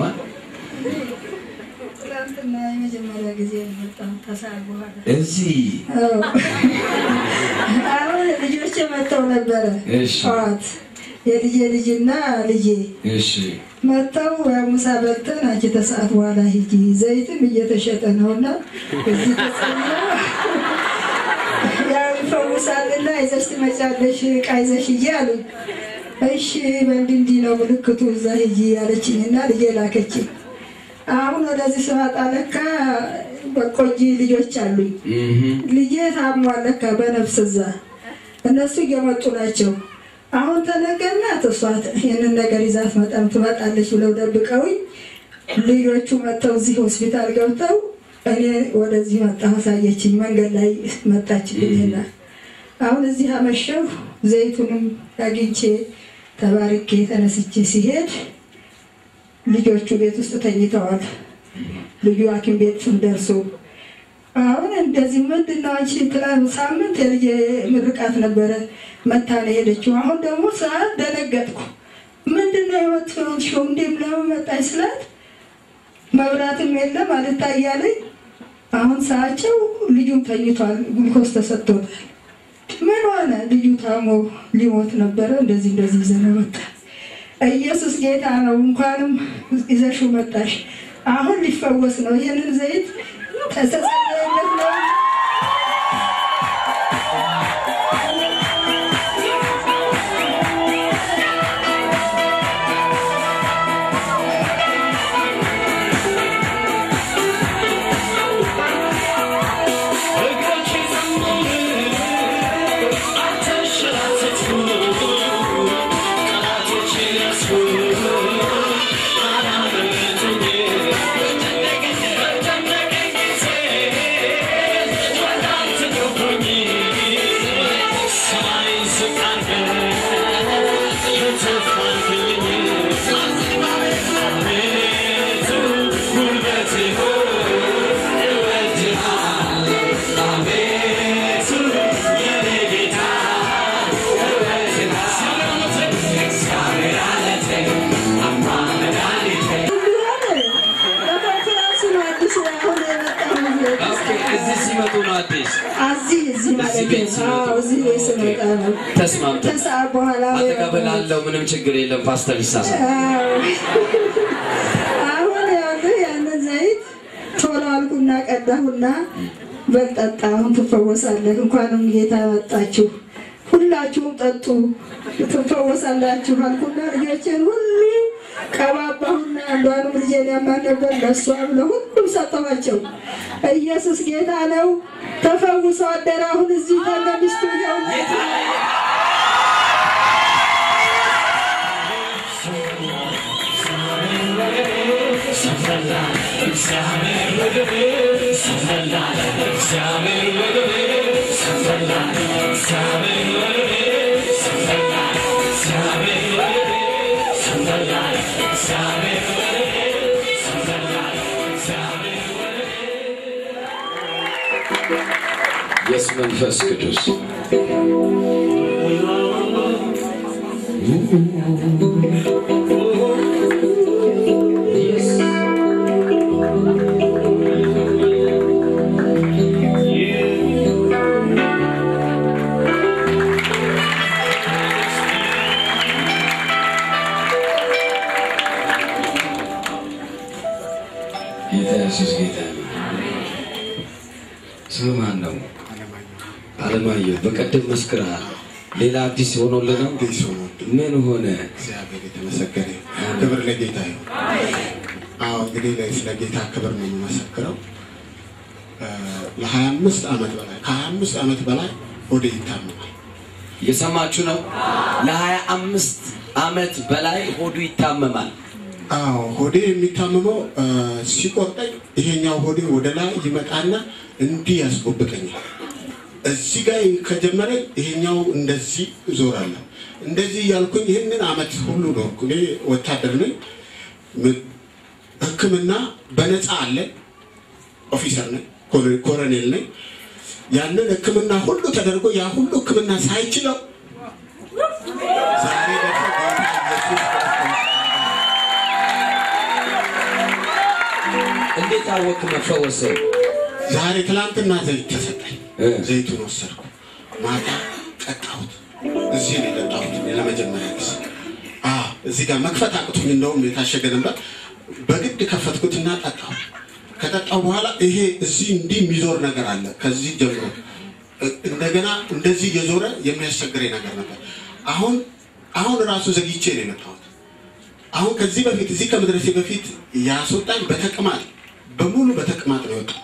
ይሰማል ትላንትና የመጀመሪያ ጊዜ መጣሁ ተሳልበኋላ እዚህ አሁን ልጆቼ መጥተው ነበረ እሺ ጧት የልጅና ልጄ እሺ መጥተው ሙሳ በልተን አንቺ ተሰዓት በኋላ ሂጂ ዘይትም እየተሸጠ ነውና እዚህ ተጸልዮ ያው ፈውሳልና ይዘሽ ትመጫለሽ ቃይዘሽ ይያሉ እሺ በእንዲ ነው ምልክቱ እዛ ሂጂ ያለችኝና ልጄ ላከችኝ አሁን ወደዚህ ስመጣ ለካ በቆጂ ልጆች አሉኝ ልጄ ታሟል ለካ በነፍስ እዛ እነሱ እየመጡ ናቸው አሁን ተነገርና ተሷት ይሄንን ነገር ይዛት መጣም ትመጣለች ብለው ደብቀውኝ ልጆቹ መጣው እዚህ ሆስፒታል ገብተው እኔ ወደዚህ መጣሁ ሳየችኝ መንገድ ላይ መጣችልኝና አሁን እዚህ አመሸው ዘይቱንም አግኝቼ ተባርኬ ተነስቼ ሲሄድ ልጆቹ ቤት ውስጥ ተኝተዋል ልጁ ሐኪም ቤት ደርሶ አሁን እንደዚህ ምንድነው አንቺ ትላንት ሳምንት የልጄ ምርቃት ነበረ መታነ ሄደችው አሁን ደግሞ ሰዓት ደነገጥኩ ምንድነው የወጥሽው እንዴም ለመጣይ ስላት መብራትም የለም አልታያለኝ አሁን ሰዓቸው ልጁም ተኝቷል ግሉኮስ ተሰጥቶታል ምን ሆነ ልጁ ታሞ ሊሞት ነበር እንደዚህ ዘነመጣ ኢየሱስ ጌታ ነው እንኳንም ይዘሽው መጣሽ አሁን ሊፈወስ ነው ይሄንን ዘይት ተሰጸለለት ነው ተሳብ በኋላ አተቀበላለው ምንም ችግር የለም ፓስተር ይሳሳ አሁን ያለ ዘይት ቶላልኩና ቀዳሁና በልጠጣሁን ተፈወሳለህ እንኳንም ጌታ መጣችሁ ሁላችሁም ጠጡ ተፈወሳላችሁ አልኩና ልጆቼን ሁሉ ቀባባሁና አንዷንም ልጄን ያማን ነበር ለሷም ለሁሉም ሰጠኋቸው ኢየሱስ ጌታ ነው ተፈውሰው አደረ አሁን እዚህ ተነስቶ ያው Yes, መንፈስ ቅዱስ ኢየሱስ ጌታ ስማን ነው አለማየሁ በቀደም መስክራል ሌላ አዲስ ሆኖልህ ነው ምን ሆነ እግዚአብሔር የተመሰገነ ክብር ለጌታ ይሁን አዎ እንግዲህ ለጌታ ክብር ነው የምመሰክረው ለ25 ዓመት በላይ ሆዴ ይታመማል የሰማችሁ ነው ለ25 ዓመት በላይ ሆዱ ይታመማል አዎ ሆዴ የሚታመመው ሲቆርጠኝ ይሄኛው ሆዴ ወደ ላይ ይመጣና እንዲህ ያስቆብቀኛል እዚህ ጋር ከጀመረ ይሄኛው እንደዚህ ዞራለሁ እንደዚህ ያልኩኝ ይሄንን አመት ሁሉ ነው እኔ ወታደር ነኝ ህክምና በነፃ አለ ኦፊሰር ነኝ ኮሎኔል ነኝ ያንን ህክምና ሁሉ ተደርጎ ያ ሁሉ ህክምና ሳይችለው ዛሬ ደግሞ እንዴት አወቅ መፈወስ? ዛሬ ትላንትና ዘይት ተሰጠኝ። ዘይቱን ወሰድኩ ማታ ጠጣሁት። እዚህ ነው የጠጣሁት ለመጀመሪያ ጊዜ። እዚህ ጋር መክፈት አቅቶኝ እንደውም የታሸገ ነበር። በግድ ከፈትኩትና ጠጣሁ። ከጠጣሁ በኋላ ይሄ እዚህ እንዲህ የሚዞር ነገር አለ። ከዚህ ጀምሮ እንደገና እንደዚህ የዞረ የሚያስቸግረኝ ነገር ነበር። አሁን ራሱ ዘግይቼ ነው የመጣሁት። አሁን ከዚህ በፊት እዚህ ከመድረሴ በፊት ያስወጣኝ በተቅማጥ በሙሉ በተቅማጥ ነው የወጣው።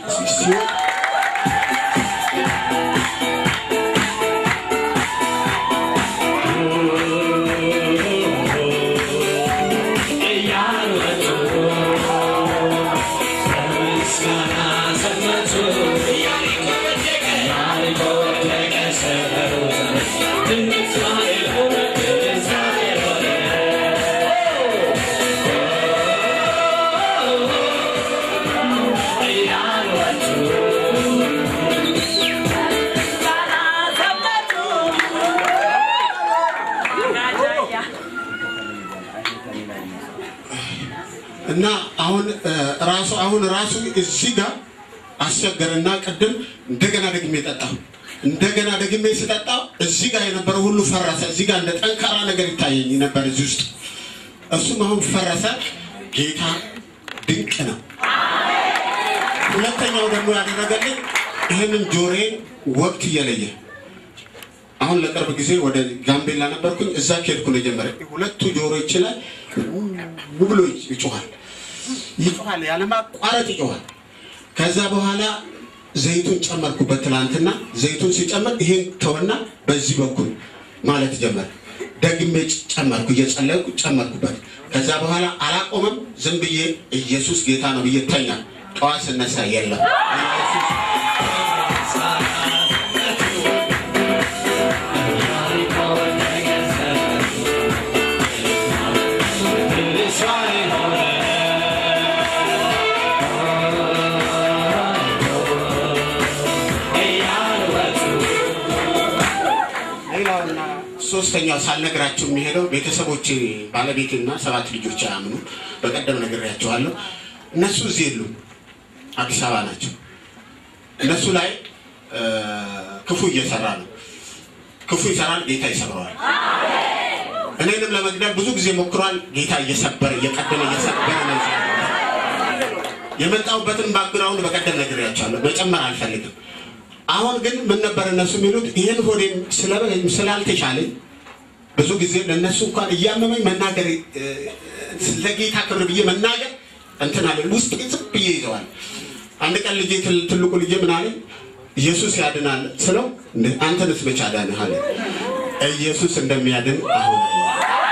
እና አሁን ራሱ እዚህ ጋር አስቸገረና ቀደም እንደገና ደግሜ ስጠጣው እዚህ ጋር የነበረው ሁሉ ፈረሰ። እዚህ ጋር እንደ ጠንካራ ነገር ይታየኝ ነበር እዚህ ውስጥ። እሱም አሁን ፈረሰ። ጌታ ድንቅ ነው። ሁለተኛው ደግሞ ያደረገልኝ ይሄንን ጆሮዬን ወቅት እየለየ አሁን ለቅርብ ጊዜ ወደ ጋምቤላ ነበርኩኝ። እዛ ከሄድኩ ነው ጀመረ ሁለቱ ጆሮ ይችላል ብሎ ይጮሃል ያለማቋረጥ ይጮሃል። ከዛ በኋላ ዘይቱን ጨመርኩበት። ትላንትና ዘይቱን ሲጨመር ይሄን ተወና በዚህ በኩል ማለት ጀመረ። ደግሜ ጨመርኩ፣ እየጸለይኩ ጨመርኩበት። ከዛ በኋላ አላቆመም። ዝም ብዬ ኢየሱስ ጌታ ነው ብዬ ተኛ። ጠዋት ስነሳ የለም። ሶስተኛው ሳልነግራችሁ የሚሄደው ቤተሰቦቼ ባለቤቴና 7 ልጆች አያምኑ። በቀደም ነግሬያቸዋለሁ። እነሱ እዚህ የሉም፣ አዲስ አበባ ናቸው። እነሱ ላይ ክፉ እየሰራ ነው። ክፉ ይሰራል፣ ጌታ ይሰብረዋል። እኔንም ለመግደል ብዙ ጊዜ ሞክሯል። ጌታ እየቀደመ እየሰበረ ነው። የመጣሁበትን ባክግራውንድ በቀደም ነግሬያቸዋለሁ፣ መጨመር አልፈልግም። አሁን ግን ምን ነበር እነሱ የሚሉት? ይሄን ሆዴም ስላልተቻለኝ ብዙ ጊዜ ለነሱ እንኳን እያመመኝ መናገር ለጌታ ክብር ብዬ መናገር እንትን አለ ውስጥ ዝም ብዬ ይዘዋል። አንድ ቀን ልጄ ትልቁ ልጄ ምን አለ? ኢየሱስ ያድናል ስለው አንተንስ መቼ አዳነህ አለ። ኢየሱስ እንደሚያድን አሁን